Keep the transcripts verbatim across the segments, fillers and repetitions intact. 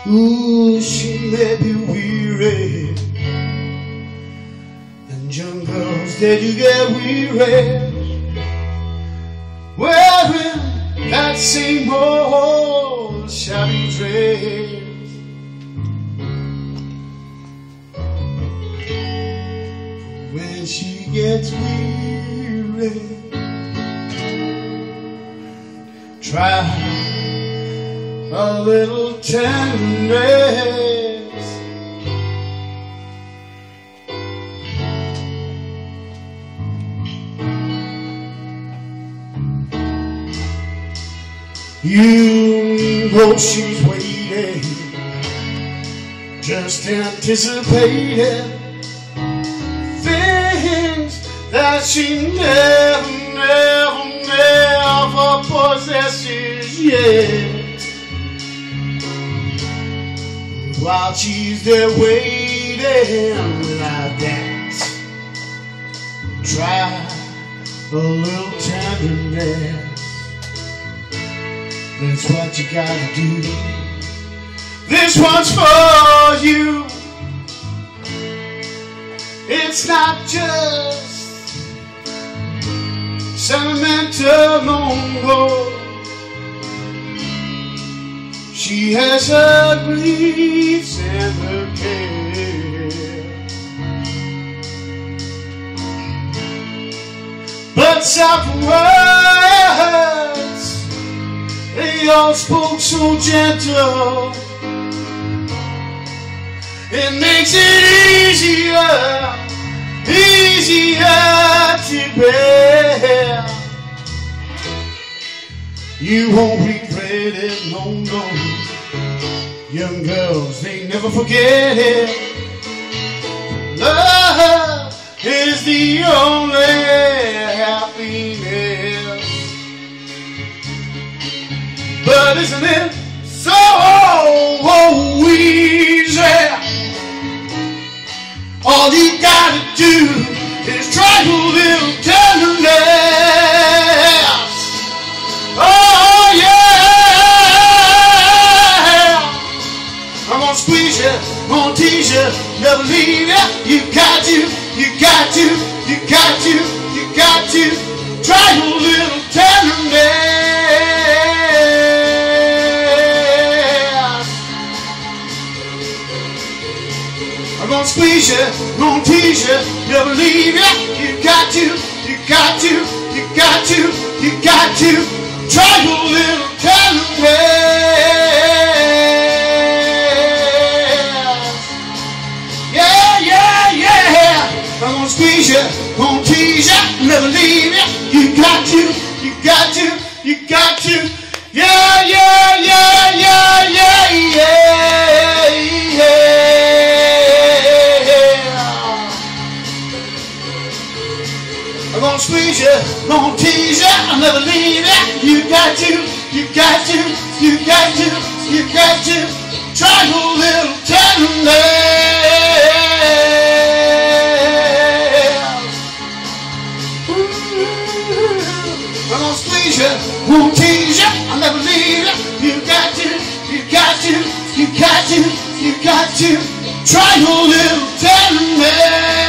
Ooh, she may be weary, and young girls, they do get weary, wearing that same old shabby dress. When she gets weary, try a little tenderness. You know she's waiting, just anticipating things that she never, never, never possesses yet. While she's there waiting without that, try a little tenderness. That's what you gotta do. This one's for you. It's not just sentimental no more. She has her griefs and her care, but soft words, they all spoke so gentle. It makes it easier, easier to bear. You won't regret it, no, no. Young girls, they never forget it. Love is the only happiness. But isn't it so easy? All you gotta do is try a little tenderness. Oh yeah, I'm gonna squeeze you, gonna tease you, never leave you. You got to, you got to, you got to, you got to try a little tenderness. I'm gonna squeeze you, gonna tease you, never leave you. You got to, you got to, you got to, you got to try a little tenderness. Yeah, yeah, yeah. I'm gonna squeeze you, gonna tease you, never leave you. You got to, you got to, you got to. Yeah, yeah, yeah, yeah, yeah, yeah, yeah. I'm gonna squeeze you, gonna tease you, I'll never leave you. You got to, you got to, you got to, you got to try a little tenderness. Ooh, I'm gonna squeeze you, gonna tease you, I'll never leave you. You got to, you got to, you got to, you got to try a little tenderness.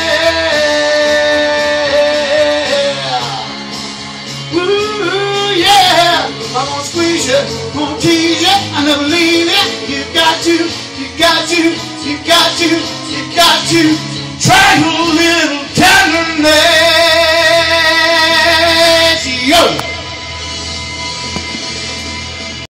I'm gonna squeeze you, gonna tease you, I'll never leave you. You got to, you got to, you got to, you got to